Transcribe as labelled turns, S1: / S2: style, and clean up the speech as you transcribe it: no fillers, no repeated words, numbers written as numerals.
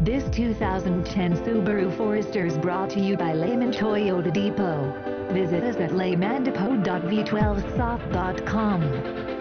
S1: This 2010 Subaru Forester is brought to you by Lehman Toyota Depot. Visit us at lehmandepot.v12soft.com.